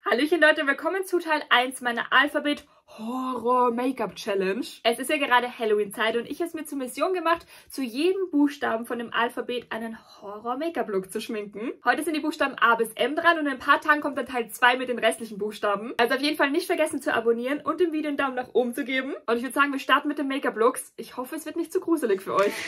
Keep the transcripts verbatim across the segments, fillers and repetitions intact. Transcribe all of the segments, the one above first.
Hallöchen Leute, willkommen zu Teil eins meiner Alphabet Horror Make-up Challenge. Es ist ja gerade Halloween-Zeit und ich habe es mir zur Mission gemacht, zu jedem Buchstaben von dem Alphabet einen Horror Make-up Look zu schminken. Heute sind die Buchstaben A bis M dran und in ein paar Tagen kommt dann Teil zwei mit den restlichen Buchstaben. Also auf jeden Fall nicht vergessen zu abonnieren und dem Video einen Daumen nach oben zu geben. Und ich würde sagen, wir starten mit den Make-up Looks. Ich hoffe, es wird nicht zu gruselig für euch.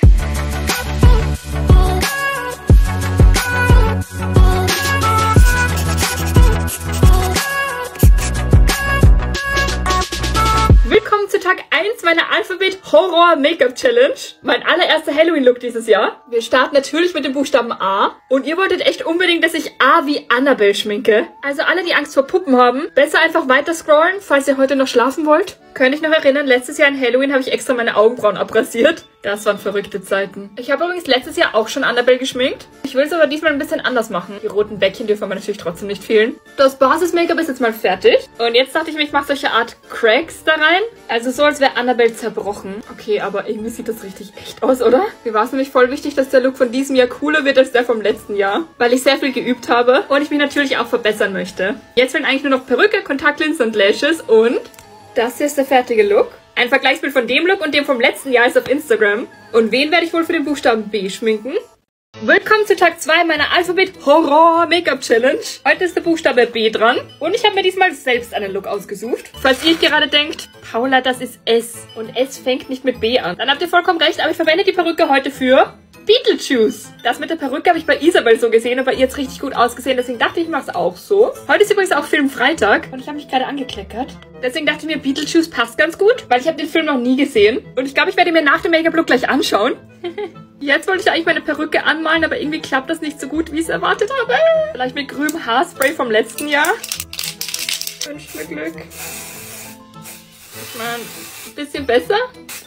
Willkommen zu Tag eins meiner Alphabet Horror Make-up Challenge. Mein allererster Halloween-Look dieses Jahr. Wir starten natürlich mit dem Buchstaben A. Und ihr wolltet echt unbedingt, dass ich A wie Annabelle schminke. Also alle, die Angst vor Puppen haben, besser einfach weiter scrollen, falls ihr heute noch schlafen wollt. Könnt ihr euch noch erinnern, letztes Jahr an Halloween habe ich extra meine Augenbrauen abrasiert. Das waren verrückte Zeiten. Ich habe übrigens letztes Jahr auch schon Annabelle geschminkt. Ich will es aber diesmal ein bisschen anders machen. Die roten Bäckchen dürfen aber natürlich trotzdem nicht fehlen. Das Basis-Make-up ist jetzt mal fertig. Und jetzt dachte ich mir, ich mache solche Art Cracks da rein. Also so, als wäre Annabelle zerbrochen. Okay, aber irgendwie sieht das richtig echt aus, oder? Mir war es nämlich voll wichtig, dass der Look von diesem Jahr cooler wird als der vom letzten Jahr. Weil ich sehr viel geübt habe und ich mich natürlich auch verbessern möchte. Jetzt fehlen eigentlich nur noch Perücke, Kontaktlinsen und Lashes und... das hier ist der fertige Look. Ein Vergleichsbild von dem Look und dem vom letzten Jahr ist auf Instagram. Und wen werde ich wohl für den Buchstaben B schminken? Willkommen zu Tag zwei meiner Alphabet Horror Make-up Challenge. Heute ist der Buchstabe B dran. Und ich habe mir diesmal selbst einen Look ausgesucht. Falls ihr euch gerade denkt, Paula, das ist S. Und S fängt nicht mit B an. Dann habt ihr vollkommen recht, aber ich verwende die Perücke heute für... Beetlejuice. Das mit der Perücke habe ich bei Isabel so gesehen und bei ihr jetzt richtig gut ausgesehen. Deswegen dachte ich, ich mache es auch so. Heute ist übrigens auch Filmfreitag und ich habe mich gerade angekleckert. Deswegen dachte ich mir, Beetlejuice passt ganz gut, weil ich habe den Film noch nie gesehen. Und ich glaube, ich werde mir nach dem Make-up-Look gleich anschauen. Jetzt wollte ich eigentlich meine Perücke anmalen, aber irgendwie klappt das nicht so gut, wie ich es erwartet habe. Vielleicht mit grünem Haarspray vom letzten Jahr. Wünscht mir Glück. Ich meine, ein bisschen besser.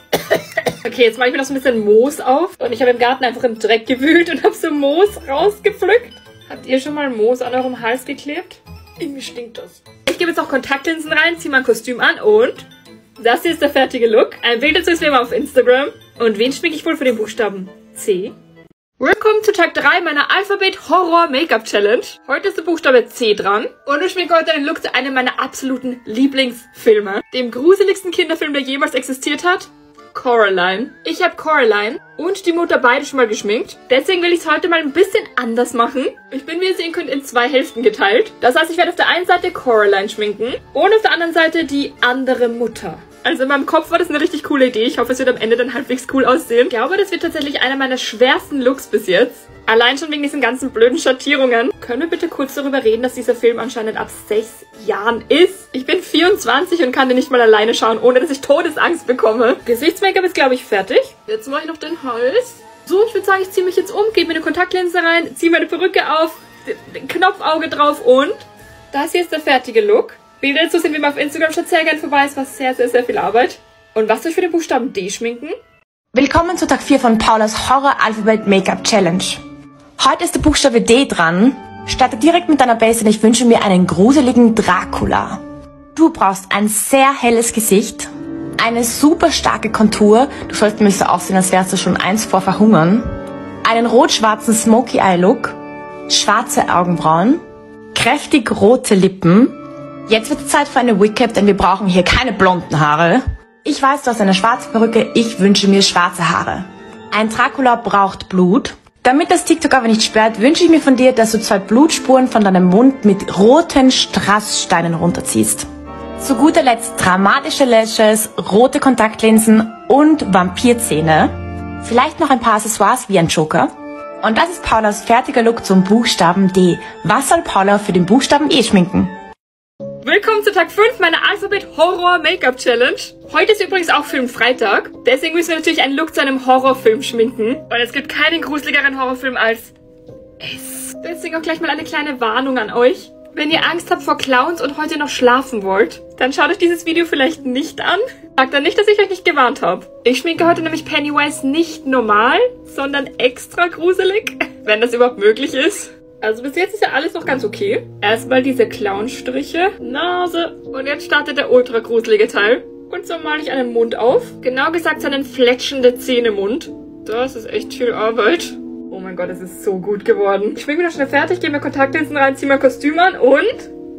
Okay, jetzt mache ich mir noch so ein bisschen Moos auf. Und ich habe im Garten einfach im Dreck gewühlt und habe so Moos rausgepflückt. Habt ihr schon mal Moos an eurem Hals geklebt? Irgendwie stinkt das. Ich gebe jetzt auch Kontaktlinsen rein, ziehe mein Kostüm an und... das hier ist der fertige Look. Ein Bild dazu ist wie immer auf Instagram. Und wen schminke ich wohl für den Buchstaben C? Willkommen zu Tag drei meiner Alphabet Horror Make-up Challenge. Heute ist der Buchstabe C dran. Und ich schminke heute einen Look zu einem meiner absoluten Lieblingsfilme. Dem gruseligsten Kinderfilm, der jemals existiert hat. Coraline. Ich habe Coraline und die Mutter beide schon mal geschminkt. Deswegen will ich es heute mal ein bisschen anders machen. Ich bin, wie ihr sehen könnt, in zwei Hälften geteilt. Das heißt, ich werde auf der einen Seite Coraline schminken und auf der anderen Seite die andere Mutter. Also in meinem Kopf war das eine richtig coole Idee. Ich hoffe, es wird am Ende dann halbwegs cool aussehen. Ich glaube, das wird tatsächlich einer meiner schwersten Looks bis jetzt. Allein schon wegen diesen ganzen blöden Schattierungen. Können wir bitte kurz darüber reden, dass dieser Film anscheinend ab sechs Jahren ist? Ich bin vierundzwanzig und kann den nicht mal alleine schauen, ohne dass ich Todesangst bekomme. Gesichtsmake-up ist, glaube ich, fertig. Jetzt mache ich noch den Hals. So, ich würde sagen, ich ziehe mich jetzt um, gebe mir eine Kontaktlinse rein, ziehe meine Perücke auf, den Knopfauge drauf und das hier ist der fertige Look. Bilder dazu sind wie immer auf Instagram, schaut sehr gerne vorbei, es war sehr, sehr, sehr viel Arbeit. Und was soll ich für den Buchstaben D schminken? Willkommen zu Tag vier von Paulas Horror Alphabet Make-up Challenge. Heute ist der Buchstabe D dran. Starte direkt mit deiner Base und ich wünsche mir einen gruseligen Dracula. Du brauchst ein sehr helles Gesicht, eine super starke Kontur, du sollst nämlich so aussehen, als wärst du schon eins vor Verhungern, einen rot-schwarzen Smoky Eye Look, schwarze Augenbrauen, kräftig rote Lippen. Jetzt wird es Zeit für eine Wig-Cap, denn wir brauchen hier keine blonden Haare. Ich weiß, du hast eine schwarze Perücke, ich wünsche mir schwarze Haare. Ein Dracula braucht Blut. Damit das TikTok aber nicht sperrt, wünsche ich mir von dir, dass du zwei Blutspuren von deinem Mund mit roten Strasssteinen runterziehst. Zu guter Letzt dramatische Lashes, rote Kontaktlinsen und Vampirzähne. Vielleicht noch ein paar Accessoires wie ein Joker. Und das ist Paulas fertiger Look zum Buchstaben D. Was soll Paula für den Buchstaben E schminken? Willkommen zu Tag fünf meiner Alphabet Horror Make-up Challenge. Heute ist übrigens auch Filmfreitag. Deswegen müssen wir natürlich einen Look zu einem Horrorfilm schminken. Und es gibt keinen gruseligeren Horrorfilm als S. Deswegen auch gleich mal eine kleine Warnung an euch. Wenn ihr Angst habt vor Clowns und heute noch schlafen wollt, dann schaut euch dieses Video vielleicht nicht an. Sagt dann nicht, dass ich euch nicht gewarnt habe. Ich schminke heute nämlich Pennywise nicht normal, sondern extra gruselig. Wenn das überhaupt möglich ist. Also bis jetzt ist ja alles noch ganz okay. Erstmal diese Clownstriche, Nase und jetzt startet der ultra gruselige Teil. Und so male ich einen Mund auf. Genau gesagt seinen fletschende Zähnemund. Das ist echt viel Arbeit. Oh mein Gott, es ist so gut geworden. Ich schminke mich noch schnell fertig, gehe mir Kontaktlinsen rein, ziehe mein Kostüm an und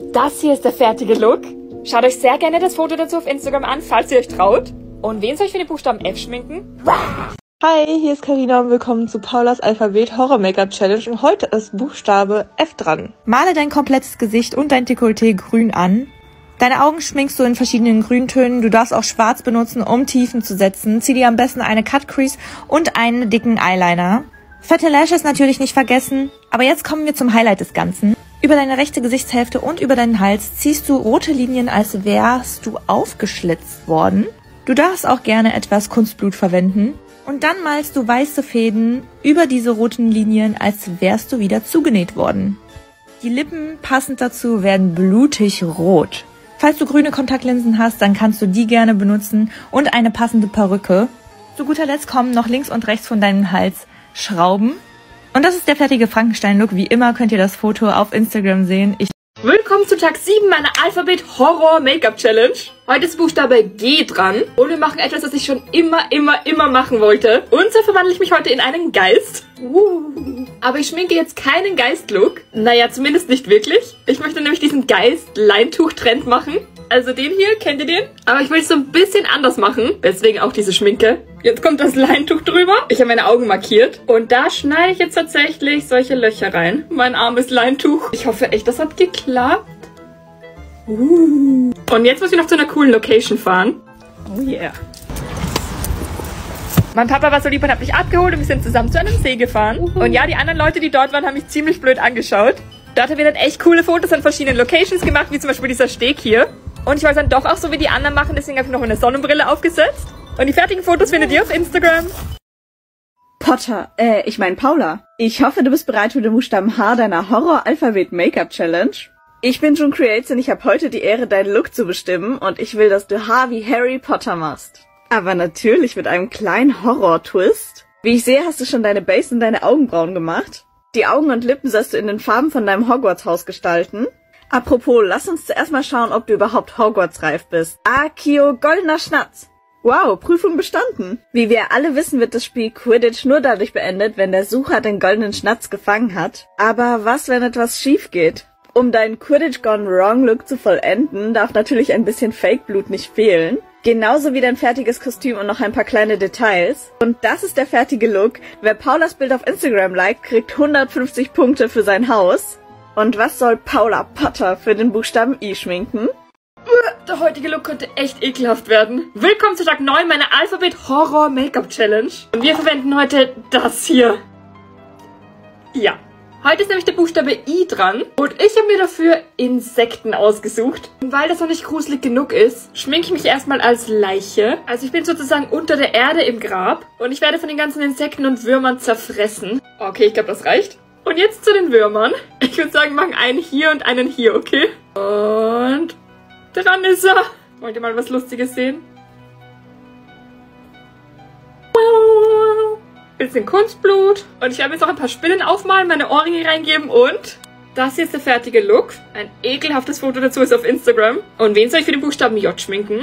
Das hier ist der fertige Look. Schaut euch sehr gerne das Foto dazu auf Instagram an, falls ihr euch traut. Und wen soll ich für den Buchstaben F schminken? Hi, hier ist Carina und willkommen zu Paulas Alphabet Horror Make-up Challenge und heute ist Buchstabe F dran. Male dein komplettes Gesicht und dein Dekolleté grün an. Deine Augen schminkst du in verschiedenen Grüntönen. Du darfst auch schwarz benutzen, um Tiefen zu setzen. Zieh dir am besten eine Cut Crease und einen dicken Eyeliner. Fette Lashes natürlich nicht vergessen. Aber jetzt kommen wir zum Highlight des Ganzen. Über deine rechte Gesichtshälfte und über deinen Hals ziehst du rote Linien, als wärst du aufgeschlitzt worden. Du darfst auch gerne etwas Kunstblut verwenden. Und dann malst du weiße Fäden über diese roten Linien, als wärst du wieder zugenäht worden. Die Lippen passend dazu werden blutig rot. Falls du grüne Kontaktlinsen hast, dann kannst du die gerne benutzen und eine passende Perücke. Zu guter Letzt kommen noch links und rechts von deinem Hals Schrauben. Und das ist der fertige Frankenstein-Look. Wie immer könnt ihr das Foto auf Instagram sehen. Ich Willkommen zu Tag sieben meiner Alphabet Horror Make-up Challenge. Heute ist Buchstabe G dran und wir machen etwas, das ich schon immer, immer, immer machen wollte. Und so verwandle ich mich heute in einen Geist. Uh. Aber ich schminke jetzt keinen Geist-Look. Naja, zumindest nicht wirklich. Ich möchte nämlich diesen Geist-Leintuch-Trend machen. Also den hier, kennt ihr den? Aber ich will es so ein bisschen anders machen. Deswegen auch diese Schminke. Jetzt kommt das Leintuch drüber. Ich habe meine Augen markiert. Und da schneide ich jetzt tatsächlich solche Löcher rein. Mein armes Leintuch. Ich hoffe echt, das hat geklappt. Uh. Und jetzt muss ich noch zu einer coolen Location fahren. Oh yeah. Mein Papa war so lieb und hat mich abgeholt und wir sind zusammen zu einem See gefahren. Uh-huh. Und ja, die anderen Leute, die dort waren, haben mich ziemlich blöd angeschaut. Dort haben wir dann echt coole Fotos an verschiedenen Locations gemacht, wie zum Beispiel dieser Steg hier. Und ich wollte dann doch auch so wie die anderen machen, deswegen habe ich noch eine Sonnenbrille aufgesetzt. Und die fertigen Fotos findet ihr auf Instagram. Potter, äh, ich meine Paula. Ich hoffe, du bist bereit für den Buchstaben H deiner Horror-Alphabet-Make-up-Challenge. Ich bin June Creates und ich habe heute die Ehre, deinen Look zu bestimmen und ich will, dass du H wie Harry Potter machst. Aber natürlich mit einem kleinen Horror-Twist. Wie ich sehe, hast du schon deine Base und deine Augenbrauen gemacht. Die Augen und Lippen sollst du in den Farben von deinem Hogwarts-Haus gestalten. Apropos, lass uns zuerst mal schauen, ob du überhaupt Hogwarts-reif bist. Akio, goldener Schnatz. Wow, Prüfung bestanden. Wie wir alle wissen, wird das Spiel Quidditch nur dadurch beendet, wenn der Sucher den goldenen Schnatz gefangen hat. Aber was, wenn etwas schief geht? Um deinen Quidditch Gone Wrong Look zu vollenden, darf natürlich ein bisschen Fake-Blut nicht fehlen. Genauso wie dein fertiges Kostüm und noch ein paar kleine Details. Und das ist der fertige Look. Wer Paulas Bild auf Instagram liked, kriegt hundertfünfzig Punkte für sein Haus. Und was soll Paula Potter für den Buchstaben I schminken? Der heutige Look könnte echt ekelhaft werden. Willkommen zu Tag neun meiner Alphabet Horror Make-up Challenge. Und wir verwenden heute das hier. Ja. Heute ist nämlich der Buchstabe I dran. Und ich habe mir dafür Insekten ausgesucht. Und weil das noch nicht gruselig genug ist, schminke ich mich erstmal als Leiche. Also ich bin sozusagen unter der Erde im Grab. Und ich werde von den ganzen Insekten und Würmern zerfressen. Okay, ich glaube, das reicht. Und jetzt zu den Würmern. Ich würde sagen, wir machen einen hier und einen hier, okay? Und dran ist er. Wollt ihr mal was Lustiges sehen? Bisschen Kunstblut. Und ich werde jetzt noch ein paar Spinnen aufmalen, meine Ohrringe reingeben und das hier ist der fertige Look. Ein ekelhaftes Foto dazu ist auf Instagram. Und wen soll ich für den Buchstaben J schminken?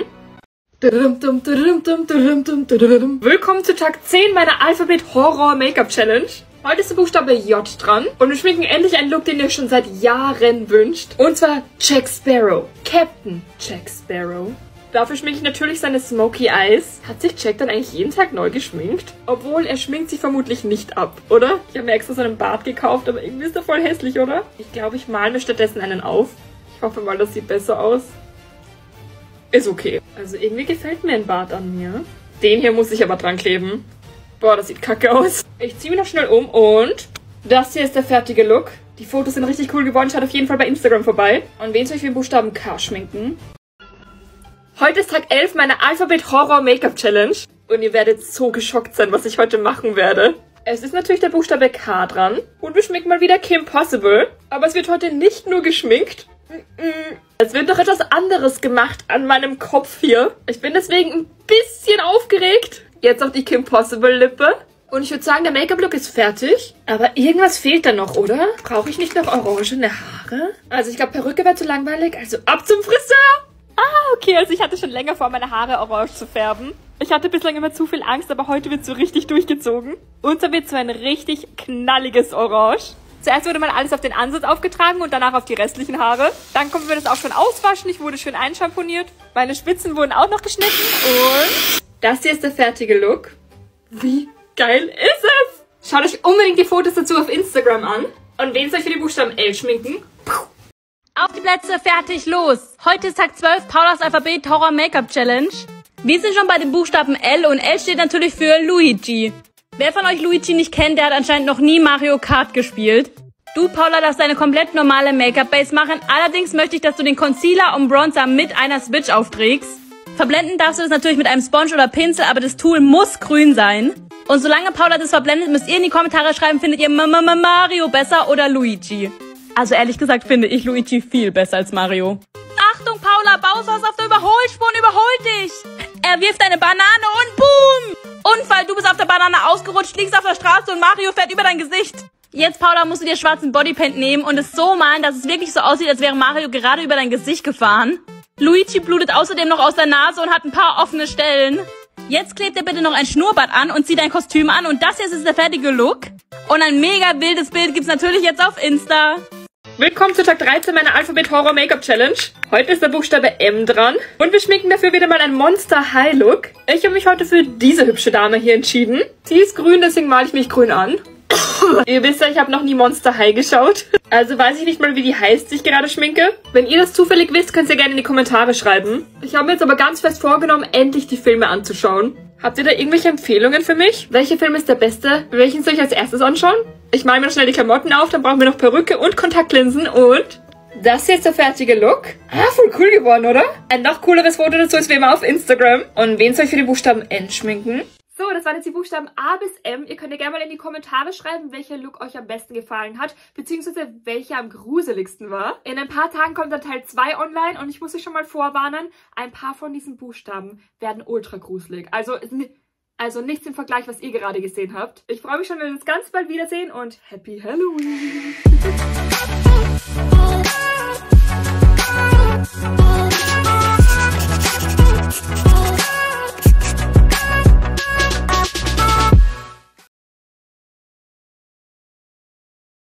Willkommen zu Tag zehn meiner Alphabet Horror Make-up Challenge. Heute ist der Buchstabe J dran und wir schminken endlich einen Look, den ihr schon seit Jahren wünscht. Und zwar Jack Sparrow. Captain Jack Sparrow. Dafür schminke ich natürlich seine Smoky Eyes. Hat sich Jack dann eigentlich jeden Tag neu geschminkt? Obwohl, er schminkt sich vermutlich nicht ab, oder? Ich habe mir extra so einen Bart gekauft, aber irgendwie ist er voll hässlich, oder? Ich glaube, ich male mir stattdessen einen auf. Ich hoffe mal, das sieht besser aus. Ist okay. Also irgendwie gefällt mir ein Bart an mir. Den hier muss ich aber dran kleben. Boah, das sieht kacke aus. Ich ziehe mich noch schnell um und das hier ist der fertige Look. Die Fotos sind richtig cool geworden. Schaut auf jeden Fall bei Instagram vorbei. Und wen soll ich für den Buchstaben K schminken? Heute ist Tag elf meiner Alphabet Horror Make-up Challenge. Und ihr werdet so geschockt sein, was ich heute machen werde. Es ist natürlich der Buchstabe K dran. Und wir schminken mal wieder Kim Possible. Aber es wird heute nicht nur geschminkt. Es wird noch etwas anderes gemacht an meinem Kopf hier. Ich bin deswegen ein bisschen aufgeregt. Jetzt noch die Kim Possible Lippe. Und ich würde sagen, der Make-up-Look ist fertig. Aber irgendwas fehlt da noch, oder? Brauche ich nicht noch orangene Haare? Also ich glaube, Perücke wäre zu langweilig. Also ab zum Friseur. Ah, okay. Also ich hatte schon länger vor, meine Haare orange zu färben. Ich hatte bislang immer zu viel Angst, aber heute wird so richtig durchgezogen. Und dann wird so ein richtig knalliges Orange. Zuerst wurde mal alles auf den Ansatz aufgetragen und danach auf die restlichen Haare. Dann konnten wir das auch schon auswaschen. Ich wurde schön einschamponiert. Meine Spitzen wurden auch noch geschnitten. Und das hier ist der fertige Look. Wie geil ist es? Schaut euch unbedingt die Fotos dazu auf Instagram an. Und wen soll ich für den Buchstaben L schminken? Auf die Plätze, fertig, los! Heute ist Tag zwölf, Paulas Alphabet Horror Make-up Challenge. Wir sind schon bei dem Buchstaben L und L steht natürlich für Luigi. Wer von euch Luigi nicht kennt, der hat anscheinend noch nie Mario Kart gespielt. Du, Paula, darfst deine komplett normale Make-up-Base machen. Allerdings möchte ich, dass du den Concealer und Bronzer mit einer Switch aufträgst. Verblenden darfst du das natürlich mit einem Sponge oder Pinsel, aber das Tool muss grün sein. Und solange Paula das verblendet, müsst ihr in die Kommentare schreiben, findet ihr Mario besser oder Luigi? Also ehrlich gesagt finde ich Luigi viel besser als Mario. Achtung, Paula, Bowser ist auf der Überholspur und überholt dich. Er wirft eine Banane und boom! Unfall, du bist auf der Banane ausgerutscht, liegst auf der Straße und Mario fährt über dein Gesicht. Jetzt, Paula, musst du dir schwarzen Bodypaint nehmen und es so malen, dass es wirklich so aussieht, als wäre Mario gerade über dein Gesicht gefahren. Luigi blutet außerdem noch aus der Nase und hat ein paar offene Stellen. Jetzt klebt er bitte noch ein Schnurrbart an und zieht dein Kostüm an und das hier ist der fertige Look. Und ein mega wildes Bild gibt's natürlich jetzt auf Insta. Willkommen zu Tag dreizehn meiner Alphabet Horror Make-up Challenge. Heute ist der Buchstabe M dran und wir schminken dafür wieder mal einen Monster High Look. Ich habe mich heute für diese hübsche Dame hier entschieden. Sie ist grün, deswegen male ich mich grün an. Ihr wisst ja, ich habe noch nie Monster High geschaut. Also weiß ich nicht mal, wie die heißt, die ich gerade schminke. Wenn ihr das zufällig wisst, könnt ihr gerne in die Kommentare schreiben. Ich habe mir jetzt aber ganz fest vorgenommen, endlich die Filme anzuschauen. Habt ihr da irgendwelche Empfehlungen für mich? Welcher Film ist der beste? Welchen soll ich als erstes anschauen? Ich male mir noch schnell die Klamotten auf, dann brauchen wir noch Perücke und Kontaktlinsen und das hier ist der fertige Look. Ah, voll cool geworden, oder? Ein noch cooleres Foto dazu ist wie immer auf Instagram. Und wen soll ich für den Buchstaben N schminken? So, das waren jetzt die Buchstaben A bis M. Ihr könnt ja gerne mal in die Kommentare schreiben, welcher Look euch am besten gefallen hat, beziehungsweise welcher am gruseligsten war. In ein paar Tagen kommt dann Teil zwei online und ich muss euch schon mal vorwarnen, ein paar von diesen Buchstaben werden ultra gruselig. Also, also nichts im Vergleich, was ihr gerade gesehen habt. Ich freue mich schon, wenn wir uns ganz bald wiedersehen und Happy Halloween!